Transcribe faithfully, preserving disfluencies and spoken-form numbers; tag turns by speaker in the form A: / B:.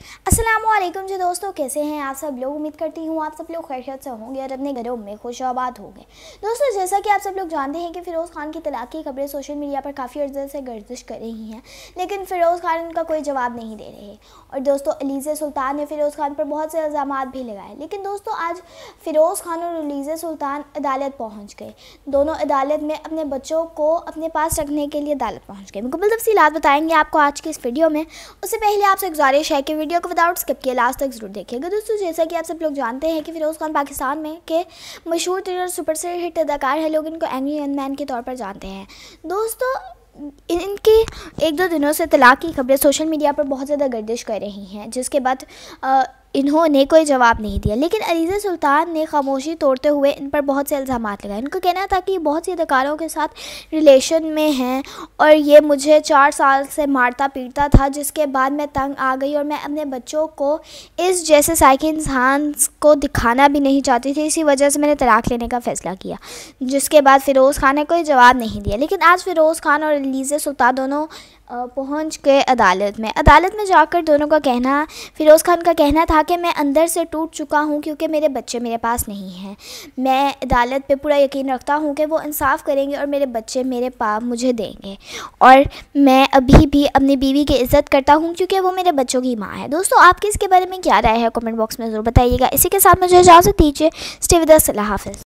A: अस्सलामुअलैकुम जी दोस्तों, कैसे हैं आप सब लोग। उम्मीद करती हूँ आप सब लोग खैरियत से होंगे और अपने घरों में खुशआबाद होंगे। दोस्तों, जैसा कि आप सब लोग जानते हैं कि फ़िरोज़ खान की तलाक की खबरें सोशल मीडिया पर काफ़ी अर्से से गर्दिश कर रही हैं, लेकिन फ़िरोज़ खान उनका कोई जवाब नहीं दे रहे। और दोस्तों, अलीज़ा सुल्तान ने फ़िरोज़ खान पर बहुत से इल्ज़ामात भी लगाए, लेकिन दोस्तों आज फ़िरोज़ खान और अलीज़ा सुल्तान अदालत पहुँच गए। दोनों अदालत में अपने बच्चों को अपने पास रखने के लिए अदालत पहुँच गए। मुकम्मल तफ़सीलात बताएंगे आपको आज की इस वीडियो में। उससे पहले आपसे गुजारिश है कि वीडियो को विदाउट स्किप किए लास्ट तक जरूर देखिएगा। दोस्तों, जैसा कि आप सब लोग जानते हैं कि फ़िरोज़ खान पाकिस्तान में के मशहूर थ्रिलर सुपर हिट अदाकार हैं। लोग इनको एंग्री यंग मैन के तौर पर जानते हैं। दोस्तों, इनकी एक दो दिनों से तलाक की खबरें सोशल मीडिया पर बहुत ज़्यादा गर्दिश कर रही हैं, जिसके बाद इन्होंने कोई जवाब नहीं दिया। लेकिन अलीज़ा सुल्तान ने खामोशी तोड़ते हुए इन पर बहुत से इल्ज़ामात लगाए। इनका कहना था कि बहुत सी अदाकारों के साथ रिलेशन में हैं और ये मुझे चार साल से मारता पीटता था, जिसके बाद मैं तंग आ गई और मैं अपने बच्चों को इस जैसे साइकी इंसान को दिखाना भी नहीं चाहती थी। इसी वजह से मैंने तलाक लेने का फ़ैसला किया। जिसके बाद फ़िरोज़ खान ने कोई जवाब नहीं दिया। लेकिन आज फ़िरोज़ खान और अलीज़ा सुल्तान दोनों पहुंच गए अदालत में। अदालत में जाकर दोनों का कहना फ़िरोज़ खान का कहना था कि मैं अंदर से टूट चुका हूं क्योंकि मेरे बच्चे मेरे पास नहीं हैं। मैं अदालत पे पूरा यकीन रखता हूं कि वो इंसाफ करेंगे और मेरे बच्चे मेरे पास मुझे देंगे, और मैं अभी भी अपनी बीवी की इज़्ज़त करता हूं क्योंकि वो मेरे बच्चों की माँ है। दोस्तों, आपकी इसके बारे में क्या राय है, कमेंट बॉक्स में ज़रूर बताइएगा। इसी के साथ मुझे इजाज़त दीजिए। Stay with us. अल्लाह हाफ़िज़।